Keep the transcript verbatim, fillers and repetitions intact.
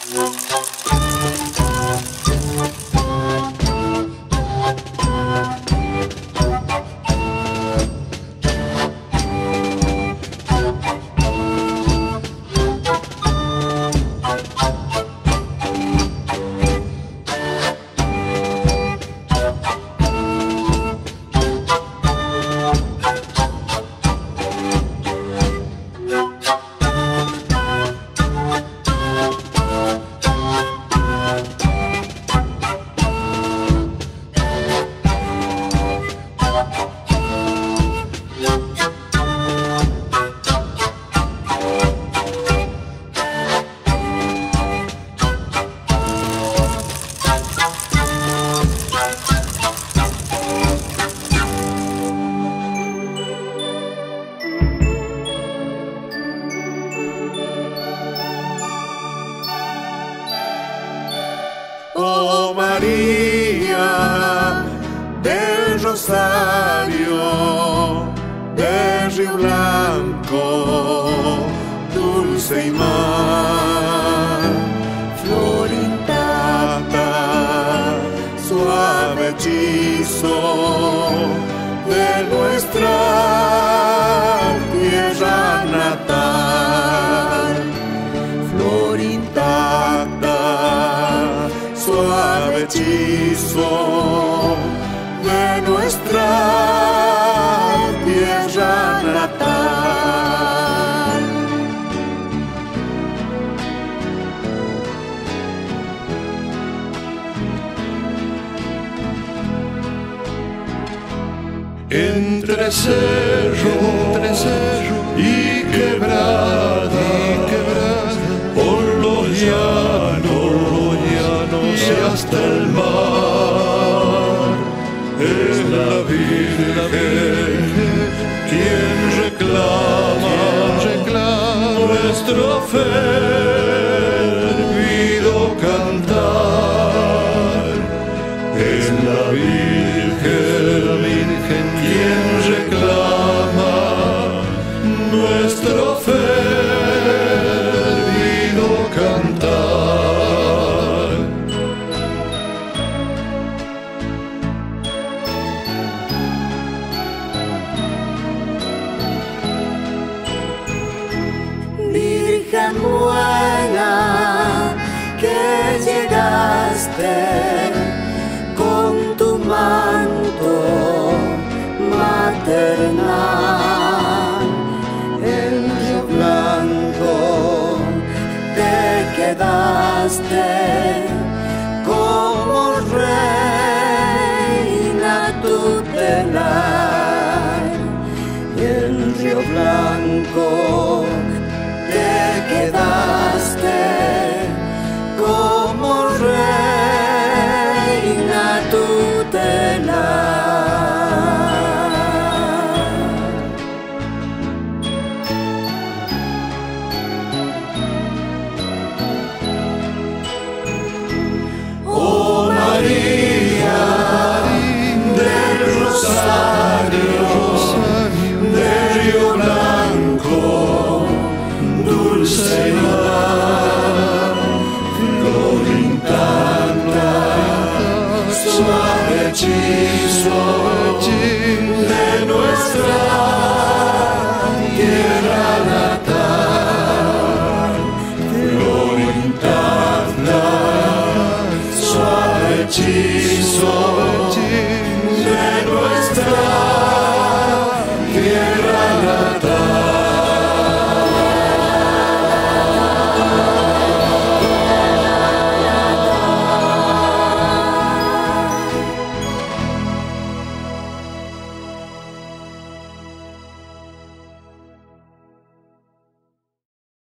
Oh María del Rosario, de Río Blanco, dulce y mar, flor intacta, suave hechizo de nuestra tierra natal, flor intacta, suave hechizo de nuestra tierra natal. Entre cerro, entre cerro y quebrada, y quebrada, por los llanos y hasta el mar, es la Virgen quien reclama, reclama nuestro fervido cantar. Es la Virgen, la Virgen quien reclama nuestro fervido cantar. Virgen buena, que llegaste con tu manto maternal, en Río Blanco te quedaste como reina tutelar, en Río Blanco te quedaste como reina tutelar. Oh María del Rosario, de Río Blanco, dulce y mar, flor intacta, suave hechizo de nuestra tierra natal, flor intacta, suave hechizo